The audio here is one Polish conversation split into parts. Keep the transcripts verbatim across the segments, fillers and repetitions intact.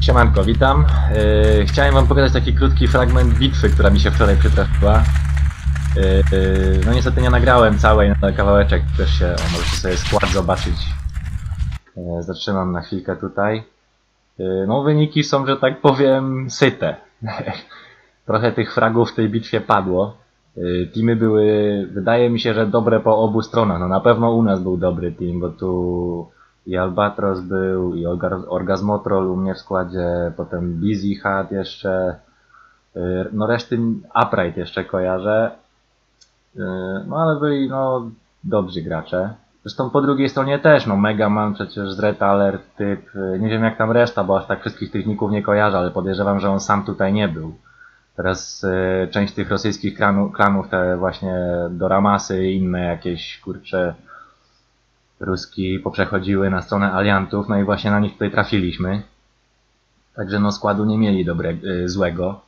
Siemanko, witam. Yy, chciałem wam pokazać taki krótki fragment bitwy, która mi się wczoraj przytrafiła. Yy, yy, no niestety nie nagrałem całej, ale kawałeczek też się, o, możecie sobie skład zobaczyć. Yy, zatrzymam na chwilkę tutaj. Yy, no wyniki są, że tak powiem, syte. Trochę tych fragów w tej bitwie padło. Yy, teamy były, wydaje mi się, że dobre po obu stronach. No na pewno u nas był dobry team, bo tu i Albatros był, i Orgazmotrol u mnie w składzie, potem Busy Hat jeszcze, no reszty Upright jeszcze kojarzę, no ale byli no dobrzy gracze. Zresztą po drugiej stronie też, no Megaman przecież z Red Alert typ, nie wiem jak tam reszta, bo aż tak wszystkich tych ników nie kojarzę, ale podejrzewam, że on sam tutaj nie był. Teraz y, część tych rosyjskich klanów, klanów, te właśnie Doramasy i inne jakieś kurcze Ruski poprzechodziły na stronę aliantów, no i właśnie na nich tutaj trafiliśmy. Także no składu nie mieli dobre, yy, złego.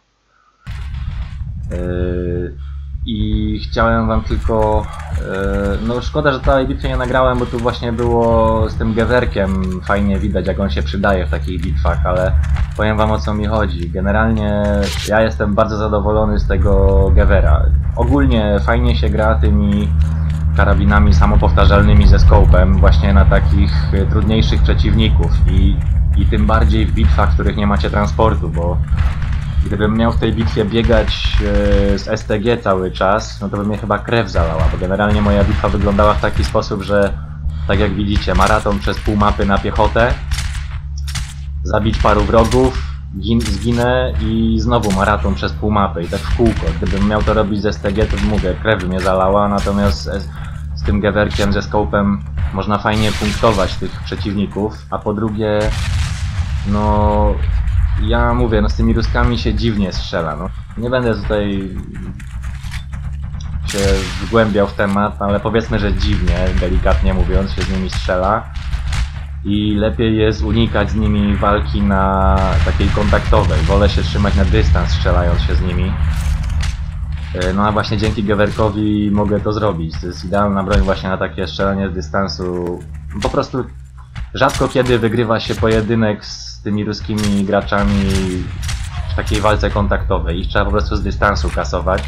Yy, I chciałem wam tylko... Yy, no szkoda, że całej bitwy nie nagrałem, bo tu właśnie było z tym Gewerkiem fajnie widać, jak on się przydaje w takich bitwach, ale powiem wam, o co mi chodzi. Generalnie ja jestem bardzo zadowolony z tego Gewera. Ogólnie fajnie się gra tymi karabinami samopowtarzalnymi ze scope'em właśnie na takich trudniejszych przeciwników i, i tym bardziej w bitwach, w których nie macie transportu, bo gdybym miał w tej bitwie biegać yy, z S T G cały czas, no to by mnie chyba krew zalała, bo generalnie moja bitwa wyglądała w taki sposób, że tak jak widzicie, maraton przez pół mapy na piechotę, zabić paru wrogów, gin, zginę i znowu maraton przez pół mapy i tak w kółko. Gdybym miał to robić z S T G, to mówię, krew by mnie zalała, natomiast z, z tym Gewerkiem, ze scope'em można fajnie punktować tych przeciwników, a po drugie, no ja mówię, no z tymi Ruskami się dziwnie strzela, no. Nie będę tutaj się wgłębiał w temat, ale powiedzmy, że dziwnie, delikatnie mówiąc, się z nimi strzela. I lepiej jest unikać z nimi walki na takiej kontaktowej. Wolę się trzymać na dystans, strzelając się z nimi. No a właśnie dzięki Gewerkowi mogę to zrobić. To jest idealna broń właśnie na takie strzelanie z dystansu. Po prostu rzadko kiedy wygrywa się pojedynek z tymi ruskimi graczami w takiej walce kontaktowej. Ich trzeba po prostu z dystansu kasować.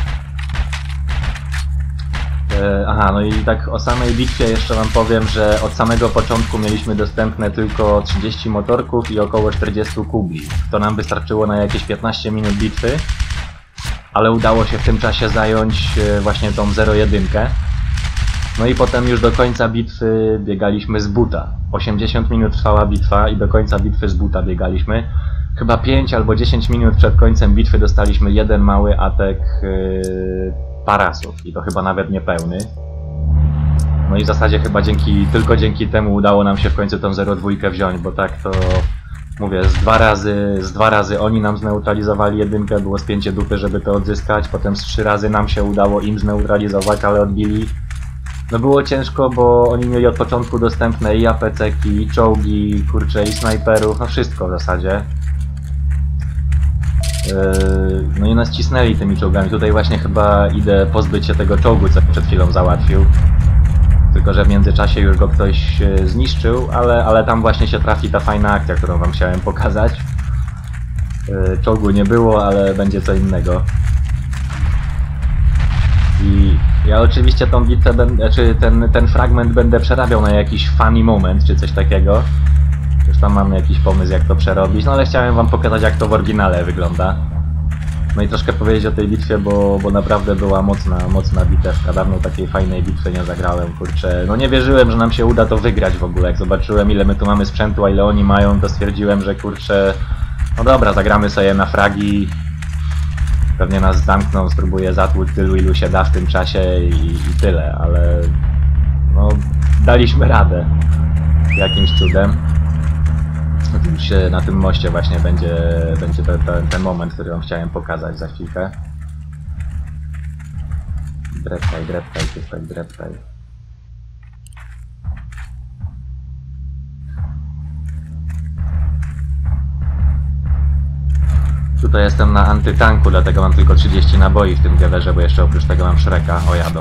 Aha, no i tak o samej bitwie jeszcze wam powiem, że od samego początku mieliśmy dostępne tylko trzydzieści motorków i około czterdzieści kubli. To nam wystarczyło na jakieś piętnaście minut bitwy, ale udało się w tym czasie zająć właśnie tą zero jeden. No i potem już do końca bitwy biegaliśmy z buta. osiemdziesiąt minut trwała bitwa i do końca bitwy z buta biegaliśmy. Chyba pięć albo dziesięć minut przed końcem bitwy dostaliśmy jeden mały atak yy, parasów i to chyba nawet niepełny. No i w zasadzie chyba dzięki, tylko dzięki temu udało nam się w końcu tą zero dwa wziąć, bo tak to mówię, z dwa razy, z dwa razy oni nam zneutralizowali jedynkę, było spięcie dupy, żeby to odzyskać, potem z trzy razy nam się udało im zneutralizować, ale odbili. No było ciężko, bo oni mieli od początku dostępne i A P C-ki, i czołgi, kurcze, i snajperów, no wszystko w zasadzie. No i nas cisnęli tymi czołgami. Tutaj właśnie chyba idę pozbyć się tego czołgu, co przed chwilą załatwił. Tylko że w międzyczasie już go ktoś zniszczył, ale, ale tam właśnie się trafi ta fajna akcja, którą wam chciałem pokazać. Czołgu nie było, ale będzie co innego. I ja oczywiście tą bitwę, czy ten, ten fragment będę przerabiał na jakiś funny moment, czy coś takiego. Już tam mamy jakiś pomysł, jak to przerobić, no ale chciałem wam pokazać, jak to w oryginale wygląda. No i troszkę powiedzieć o tej bitwie, bo, bo naprawdę była mocna, mocna bitewka. Dawno takiej fajnej bitwy nie zagrałem, kurczę. No nie wierzyłem, że nam się uda to wygrać w ogóle. Jak zobaczyłem, ile my tu mamy sprzętu, a ile oni mają, to stwierdziłem, że kurczę, no dobra, zagramy sobie na fragi. Pewnie nas zamkną, spróbuję zatłuc tylu, ilu się da w tym czasie i, i tyle, ale no daliśmy radę jakimś cudem. Się na tym moście właśnie będzie, będzie ten, ten, ten moment, który wam chciałem pokazać za chwilkę. Dreptaj, dreptaj, tutaj dreptaj. Tutaj jestem na antytanku, dlatego mam tylko trzydzieści naboi w tym Gewerze, bo jeszcze oprócz tego mam Shreka. O, jadą.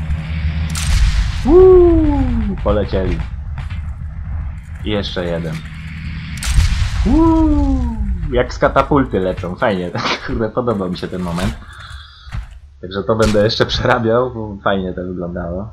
Uuu, polecieli. I jeszcze jeden. Uuu. jak z katapulty lecą, fajnie, kurde, podobał mi się ten moment. Także to będę jeszcze przerabiał, bo fajnie to wyglądało.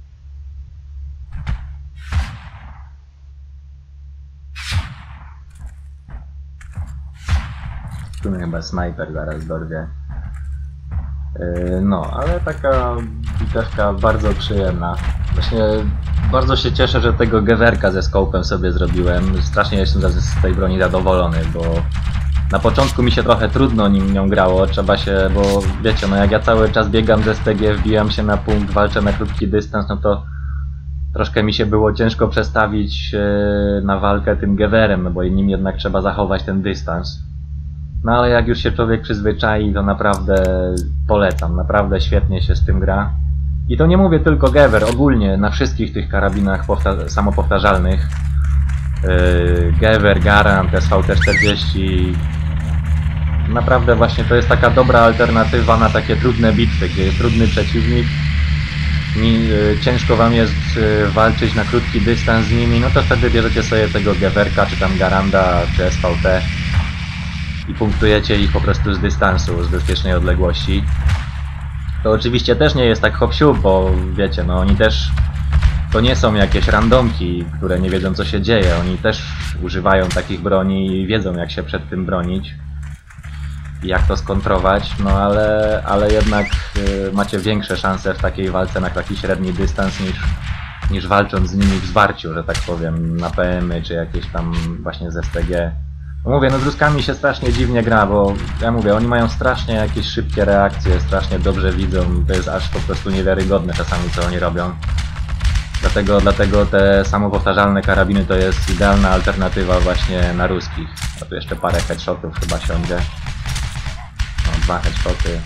Tu mnie chyba snajper zaraz dorwie. Yy, no, ale taka bitewka bardzo przyjemna. Właśnie bardzo się cieszę, że tego gewerka ze skopem sobie zrobiłem. Strasznie jestem z tej broni zadowolony, bo na początku mi się trochę trudno nim nią grało. Trzeba się, bo wiecie, no jak ja cały czas biegam z S T G, wbijam się na punkt, walczę na krótki dystans, no to troszkę mi się było ciężko przestawić yy, na walkę tym gewerem, no bo nim jednak trzeba zachować ten dystans. No ale jak już się człowiek przyzwyczai, to naprawdę polecam, naprawdę świetnie się z tym gra. I to nie mówię tylko Gewehr, ogólnie na wszystkich tych karabinach samopowtarzalnych. Yy, Gewehr, Garand, S V T czterdzieści. Naprawdę właśnie to jest taka dobra alternatywa na takie trudne bitwy, gdzie jest trudny przeciwnik. I, yy, ciężko wam jest yy, walczyć na krótki dystans z nimi, no to wtedy bierzecie sobie tego Gewerka, czy tam Garanda, czy S V T. I punktujecie ich po prostu z dystansu, z bezpiecznej odległości. To oczywiście też nie jest tak hop-siup, bo wiecie, no oni też to nie są jakieś randomki, które nie wiedzą co się dzieje. Oni też używają takich broni i wiedzą jak się przed tym bronić i jak to skontrować, no ale, ale jednak y, macie większe szanse w takiej walce na taki średni dystans niż, niż walcząc z nimi w zwarciu, że tak powiem, na P M y czy jakieś tam właśnie z S T G. No mówię, no z Ruskami się strasznie dziwnie gra, bo ja mówię, oni mają strasznie jakieś szybkie reakcje, strasznie dobrze widzą, to jest aż po prostu niewiarygodne czasami co oni robią. Dlatego, dlatego te samopowtarzalne karabiny to jest idealna alternatywa właśnie na ruskich. A tu jeszcze parę headshotów chyba siądzie. No, dwa headshoty.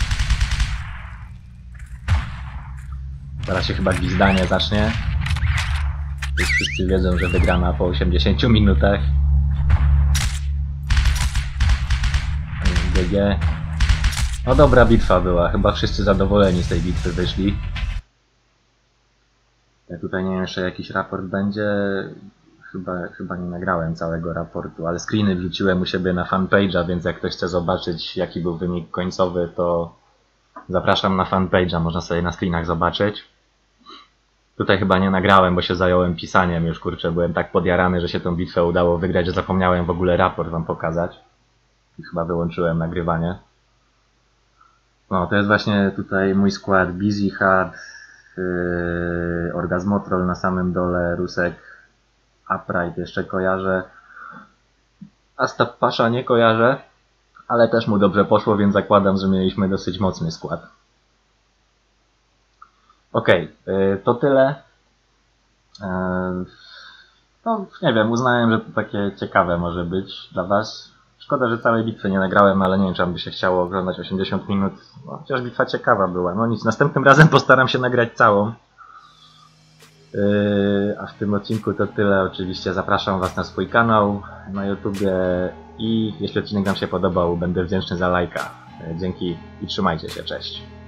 Zaraz się chyba gwizdanie zacznie. Już wszyscy wiedzą, że wygrana po osiemdziesięciu minutach. G G. No dobra bitwa była, chyba wszyscy zadowoleni z tej bitwy wyszli. Ja tutaj nie wiem, jeszcze jakiś raport będzie. Chyba, chyba nie nagrałem całego raportu, ale screeny wrzuciłem u siebie na fanpage'a, więc jak ktoś chce zobaczyć jaki był wynik końcowy, to zapraszam na fanpage'a, można sobie na screenach zobaczyć. Tutaj chyba nie nagrałem, bo się zająłem pisaniem już, kurczę, byłem tak podjarany, że się tą bitwę udało wygrać, że zapomniałem w ogóle raport wam pokazać. I chyba wyłączyłem nagrywanie. No, to jest właśnie tutaj mój skład. Busy Hard, yy, Orgazmotrol na samym dole, Rusek, Upright jeszcze kojarzę. Astap Pasha nie kojarzę, ale też mu dobrze poszło, więc zakładam, że mieliśmy dosyć mocny skład. Okej, okay, yy, to tyle. Yy, no, nie wiem, uznałem, że to takie ciekawe może być dla was. Szkoda, że całej bitwy nie nagrałem, ale nie wiem, czy by się chciało oglądać osiemdziesiąt minut. No, chociaż bitwa ciekawa była. No nic, następnym razem postaram się nagrać całą. Yy, a w tym odcinku to tyle. Oczywiście zapraszam was na swój kanał na YouTubie i jeśli odcinek wam się podobał, będę wdzięczny za lajka. Dzięki i trzymajcie się, cześć.